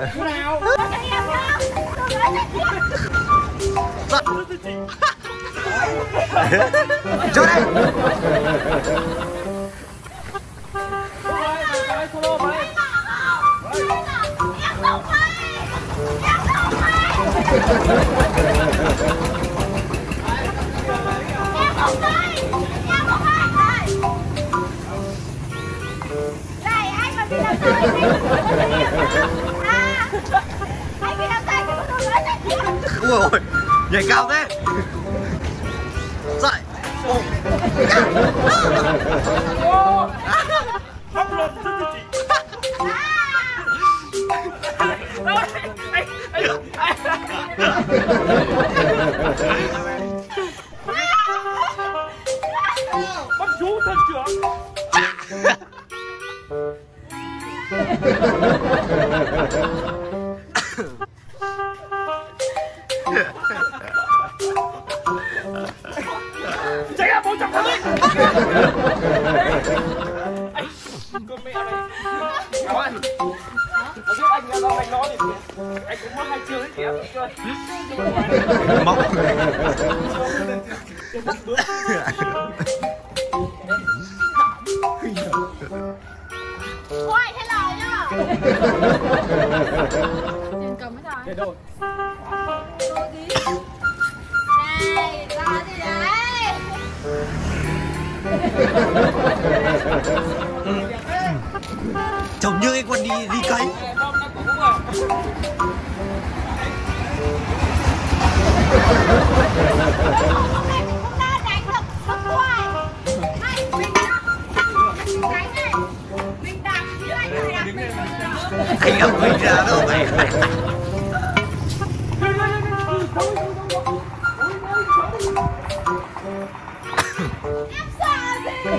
nào? Cho đây. Ui ôi, nhảy cao thế. Dậy. Pháp luật thưa chị. Bắt chú thân trưởng. Chạy ra bố chồng con đi. Con mẹ này. Cháu ơi. Có biết anh là anh nói thì anh cũng mất 2 chiêu đấy kìa. Móc. Ôi, thế lời nhá. Tiền cầm mới thôi. Để đâu? Đồ gì? Này, ra gì đấy? Trông như cái con đi cấy. Anh không mình ra đâu mày. Em sợ gì?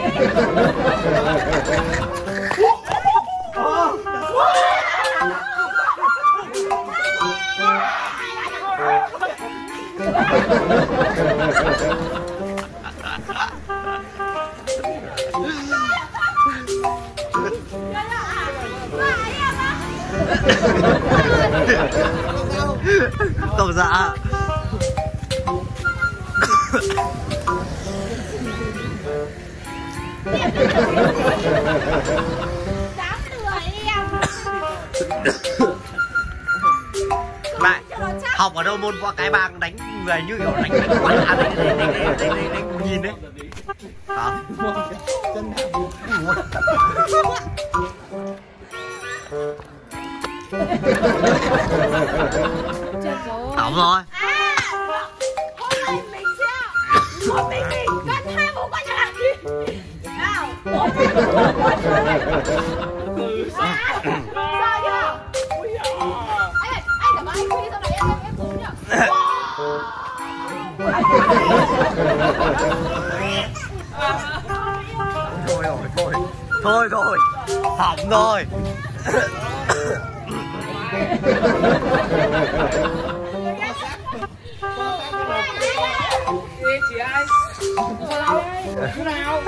Không dạ. Dám lừa em. Này, học ở đâu môn qua cái bang đánh người như kiểu đánh quả đánh nhìn đấy. Hả? Hỏng rồi. À, hôm nay mình sẽ một mình cân 2 bố con nhà làm gì? Nào, bố con sao chưa? Anh cảm ơn anh Huy, sau này em xuống nhỉ? Thôi rồi, hỏng rồi. Chị ai? Chú nào?